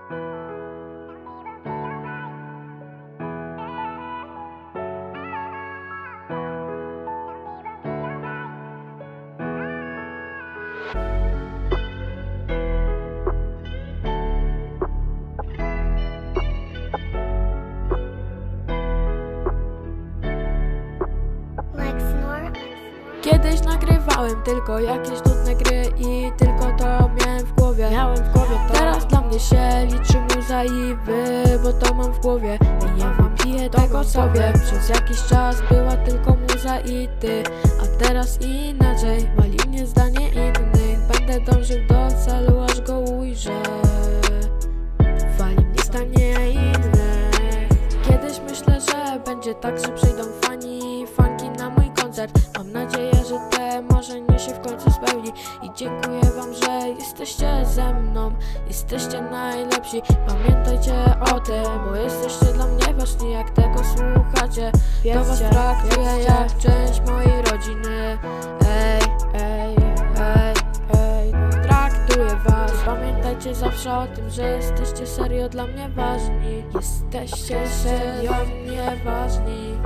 Kiedyś nagrywałem tylko jakieś nudne gry i tylko to miałem w głowie. Teraz dla mnie się liczy muza i wy, bo to mam w głowie. I nie wypiję tego sobie. Przez jakiś czas była tylko muza i ty, a teraz inaczej. Wali mnie zdanie innych, będę dążył do celu, aż go ujrzę. Wali mnie zdanie innych. Kiedyś myślę, że będzie tak, że przyjdą fanki na mój koncert. Mam nadzieję, że te marzenie się w końcu spełni. I dziękuję wam, że jesteście ze mną. Jesteście najlepsi, pamiętajcie o tym, bo jesteście dla mnie ważni. Jak tego słuchacie, to was traktuję jak część mojej rodziny. Traktuję was. Pamiętajcie zawsze o tym, że jesteście serio dla mnie ważni. Jesteście serio mnie ważni.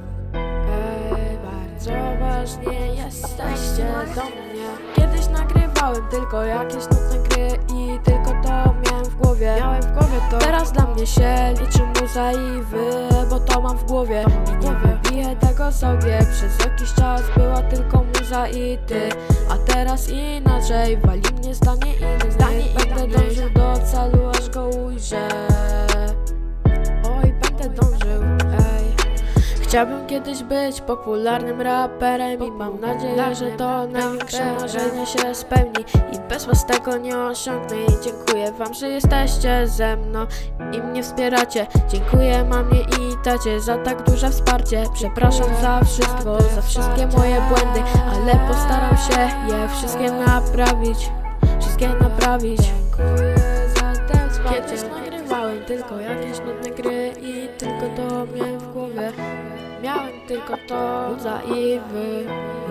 Bardzo ważnie jesteście do mnie. Kiedyś nagrywałem tylko jakieś nudne gry i tylko to miałem w głowie. Teraz dla mnie się liczy muza i wy, bo to mam w głowie. I nie wybiję tego sobie. Przez jakiś czas była tylko muza i ty, a teraz inaczej. Wali mnie zdanie innych. Będę dążył do celu, aż go ujrzę. Oj, będę dążył. Chciałbym kiedyś być popularnym raperem i mam nadzieję, że to największe marzenie się spełni. I bez was tego nie osiągnę. I dziękuję wam, że jesteście ze mną i mnie wspieracie. Dziękuję mamie i tacie za tak duże wsparcie. Przepraszam za wszystko, za wszystkie moje błędy, ale postaram się je wszystkie naprawić. Dziękuję za te wsparcie. Kiedyś nagrywałem tylko jakieś nudne gry i tylko to miałem w głowie. Miałem tylko to, muza i wy,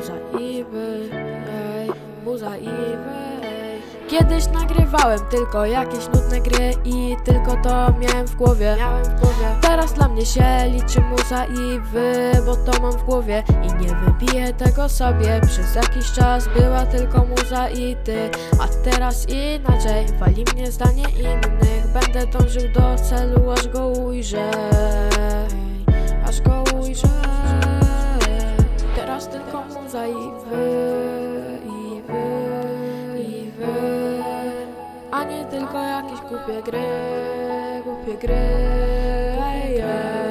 muza i wy. Kiedyś nagrywałem tylko jakieś nudne gry i tylko to miałem w głowie. Teraz dla mnie się liczy muza i wy, bo to mam w głowie. I nie wybiję tego sobie. Przez jakiś czas była tylko muza i ty, a teraz inaczej. Wali mnie zdanie innych. Będę dążył do celu, aż go ujrzę. Teraz tylko muza i wy, a nie tylko jakieś głupie gry.